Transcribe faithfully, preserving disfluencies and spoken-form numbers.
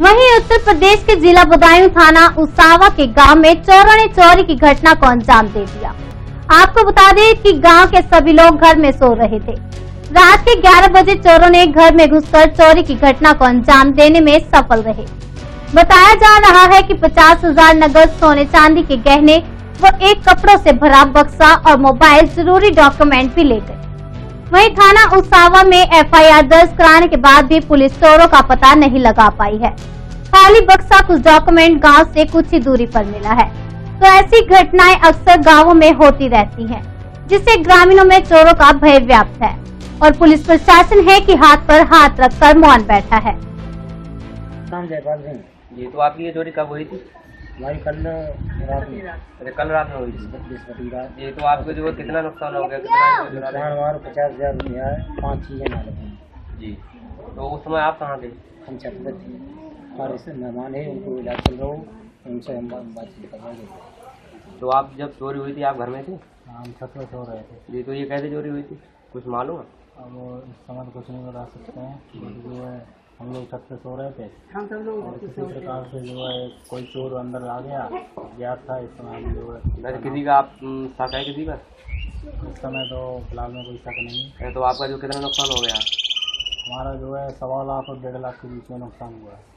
वहीं उत्तर प्रदेश के जिला बदायूं थाना उसावा के गांव में चोरों ने चोरी की घटना को अंजाम दे दिया। आपको बता दें कि गांव के सभी लोग घर में सो रहे थे। रात के ग्यारह बजे चोरों ने घर में घुसकर चोरी की घटना को अंजाम देने में सफल रहे। बताया जा रहा है कि पचास हजार नगद सोने चांदी के गहने व एक कपड़ों से भरा बक्सा और मोबाइल जरूरी डॉक्यूमेंट भी ले गए। वहीं थाना उसावा में एफ आई आर दर्ज कराने के बाद भी पुलिस चोरों का पता नहीं लगा पाई है। खाली बक्सा कुछ डॉक्यूमेंट गांव से कुछ ही दूरी पर मिला है। तो ऐसी घटनाएं अक्सर गांवों में होती रहती हैं, जिससे ग्रामीणों में चोरों का भय व्याप्त है और पुलिस प्रशासन है कि हाथ पर हाथ रखकर मौन बैठा है। जी, तो आपकी ये चोरी कब हुई थी? हमारी कल रात में। अरे कल रात में हुई थी। जी, तो आपको जो कितना नुकसान हो गया? नुकसान हमारा पचास हजार रुपया है, पाँच चीजें मालूम है। जी, तो उस समय आप कहाँ थे? हम छत पे थे, हमारे से मेहमान है, उनको इलाज चल रहा हो, उनसे हम बातचीत कर रहे थे। तो आप जब चोरी हुई थी आप घर में थे? हम छत पे सो रहे थे। जी, तो ये कैसे चोरी हुई थी, कुछ मालूम है? अब इस समय कुछ नहीं बता सकते हैं, जो है हम लोग छत पे सो रहे थे, हम सब लोग और किसी प्रकार से जो है कोई चोर अंदर आ गया गया था। इस समय हम जो है किसी का आप शक है किसी का? इस समय तो फिलहाल में कोई शक नहीं है। तो आपका जो कितना नुकसान हो गया? हमारा जो है सवा लाख और डेढ़ लाख के बीच में नुकसान हुआ है।